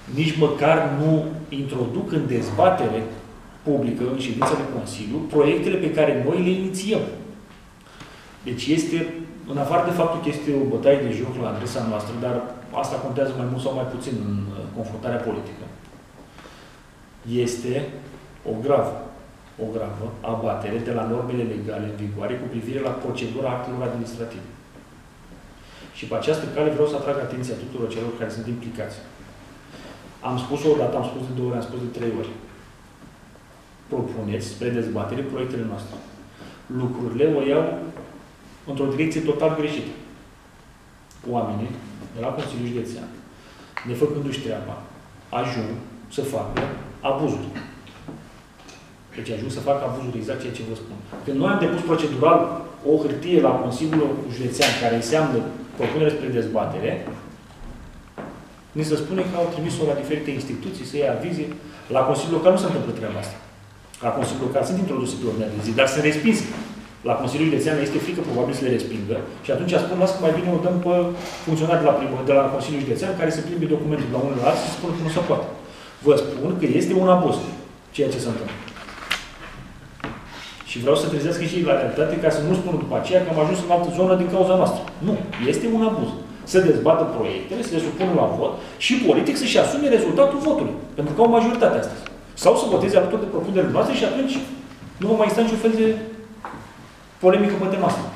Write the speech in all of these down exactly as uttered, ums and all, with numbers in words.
nici măcar nu introduc în dezbatere publică, în ședința de Consiliu, proiectele pe care noi le inițiem. Deci este, în afară de faptul că este o bătaie de joc la adresa noastră, dar asta contează mai mult sau mai puțin în confruntarea politică, este o gravă, o gravă abatere de la normele legale în vigoare cu privire la procedura actelor administrative. Și pe această cale vreau să atrag atenția tuturor celor care sunt implicați. Am spus-o odată, am spus de două ori, am spus de trei ori. Propuneți spre dezbatere proiectele noastre. Lucrurile o iau într-o direcție total greșită. Oamenii de la Consiliul Județean, nefăcându-și treaba, ajung să facă abuzuri. Deci ajung să facă abuzuri, exact ceea ce vă spun. Când noi am depus procedural o hârtie la Consiliul Județean care înseamnă propunere spre dezbatere, ni se spune că au trimis-o la diferite instituții să ia avize. La Consiliul Local nu se întâmplă treaba asta. La Consiliul Local sunt introduse pe ordinea de zi, dar sunt respinse. La Consiliul Județean este frică probabil să le respingă și atunci spun, las că mai bine o dăm pe funcționari de la, primă, de la Consiliul Județean care să plimbe documentul la unul la altul și să spună că nu se poate. Vă spun că este un abuz ceea ce se întâmplă. Și vreau să trezească și la realitate ca să nu spună după aceea că am ajuns în altă zonă din cauza noastră. Nu. Este un abuz. Să dezbată proiectele, să le supună la vot și politic să-și asume rezultatul votului. Pentru că au majoritate astăzi. Sau să voteze alături de propunerile noastre și atunci nu va mai exista niciun fel de polemică pe tema asta.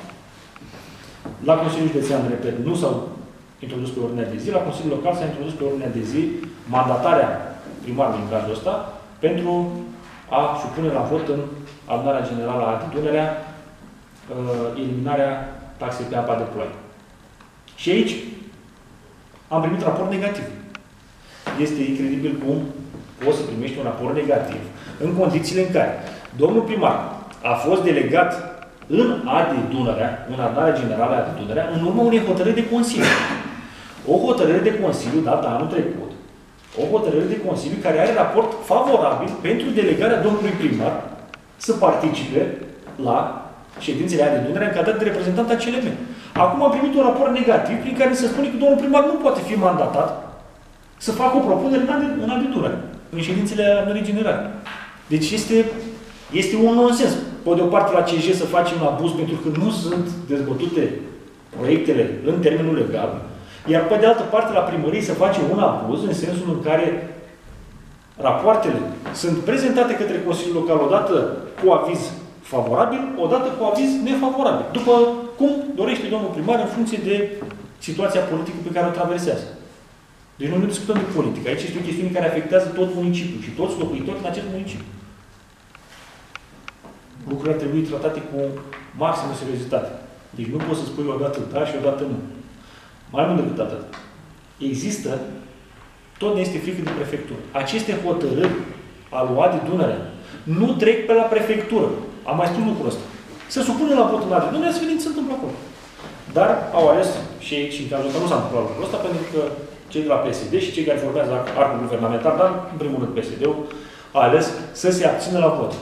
La Consiliul Județean, repet, nu s-au introdus pe ordinea de zi. La Consiliul Local s-a introdus pe ordinea de zi mandatarea primarului în cazul ăsta pentru a supune la vot în adunarea generală a Dunărea eliminarea taxei pe apa de ploaie. Și aici am primit raport negativ. Este incredibil cum poți să primești un raport negativ în condițiile în care domnul primar a fost delegat în A D Dunărea, în adunarea generală a Dunărea, în urma unei hotărâri de Consiliu. O hotărâre de Consiliu dată anul trecut, o hotărâre de Consiliu care are raport favorabil pentru delegarea domnului primar să participe la ședințele A D Dunărea în calitate de reprezentant a C L M. Acum am primit un raport negativ prin care se spune că domnul primar nu poate fi mandatat să facă o propunere în A D Dunărea, în ședințele adunării generale. Deci este, este un nonsens. Pe de o parte la C J să facem un abuz pentru că nu sunt dezbătute proiectele în termenul legal, iar pe de altă parte la primărie să facem un abuz în sensul în care rapoartele sunt prezentate către Consiliul Local odată cu aviz favorabil, odată cu aviz nefavorabil. După cum dorește domnul primar în funcție de situația politică pe care o traversează. Deci noi nu discutăm de politică. Aici este o chestiune care afectează tot municipiul și toți locuitorii în acest municipiu. Lucrurile ar trebui tratate cu maximă seriozitate. Deci nu poți să spui odată da și odată nu. Mai mult decât atât. Există, tot ne este frică de prefectură. Aceste hotărâri aluate de Dunărea nu trec pe la prefectură. Am mai spus lucrul ăsta. Se supune la vot în A D Dunărea să vedem ce se întâmplă acolo. Dar au ales și, și în cazul ăsta nu s-a întâmplat lucrul ăsta pentru că cei de la P S D și cei care formează arcul guvernamental, dar în primul rând P S D-ul, a ales să se abțină la vot.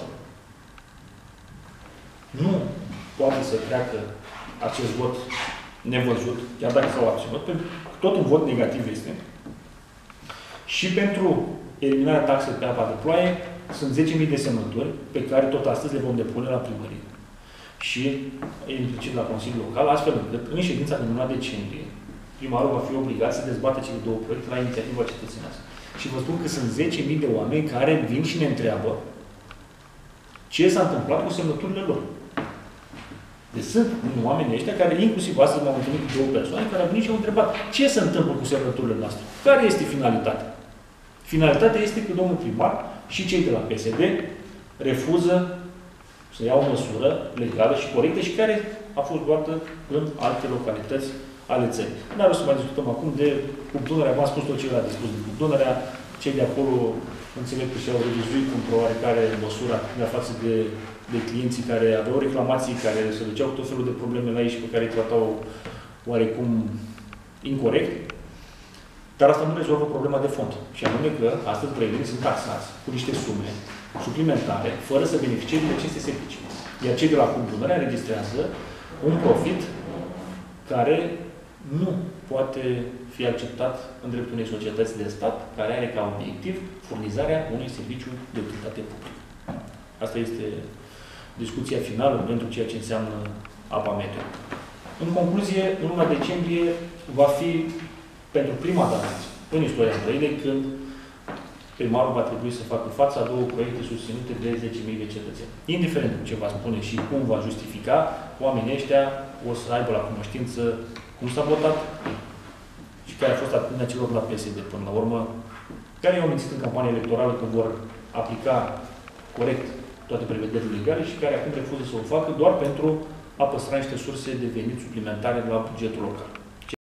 Nu poate să treacă acest vot nevăzut, chiar dacă s-au abținut, pentru că tot un vot negativ este. Și pentru eliminarea taxei pe apa de ploaie sunt zece mii de semnături pe care tot astăzi le vom depune la primărie. Și implicit la Consiliul Local, astfel încât în ședința din luna decembrie primarul va fi obligat să dezbată cele două proiecte la inițiativa cetățenească. Și vă spun că sunt zece mii de oameni care vin și ne întreabă ce s-a întâmplat cu semnăturile lor. Deci sunt oamenii ăștia care, inclusiv astăzi m-au întâlnit cu două persoane care au venit și au întrebat ce se întâmplă cu semnăturile noastre. Care este finalitatea? Finalitatea este că domnul primar și cei de la P S D refuză să iau o măsură legală și corectă și care a fost luată în alte localități ale țării. Nu ar să mai discutăm acum de Cupdunărea, v-am spus tot ce era de spus de Cupdunărea, cei de acolo înțeleg că și-au revizuit într-o oarecare măsură de față de, de clienții care aveau reclamații, care se duceau cu tot felul de probleme la ei și pe care îi tratau oarecum incorect. Dar asta nu rezolvă problema de fond. Și anume că astăzi brăilenii sunt taxați cu niște sume suplimentare, fără să beneficieze de aceste servicii. Iar cei de la Cupdunărea înregistrează un profit care nu poate fi acceptat în dreptul unei societăți de stat care are ca obiectiv furnizarea unui serviciu de utilitate publică. Asta este discuția finală pentru ceea ce înseamnă apa meteo. În concluzie, în luna decembrie va fi pentru prima dată în istoria Brăilei când primarul va trebui să facă față a două proiecte susținute de zece mii de cetățeni. Indiferent ce va spune și cum va justifica, oamenii ăștia o să aibă la cunoștință cum s-a votat și care a fost atitudinea celor la P S D până la urmă, care i-au mințit în campania electorală că vor aplica corect toate prevederile legale și care acum refuză să o facă doar pentru a păstra niște surse de venit suplimentare la bugetul local.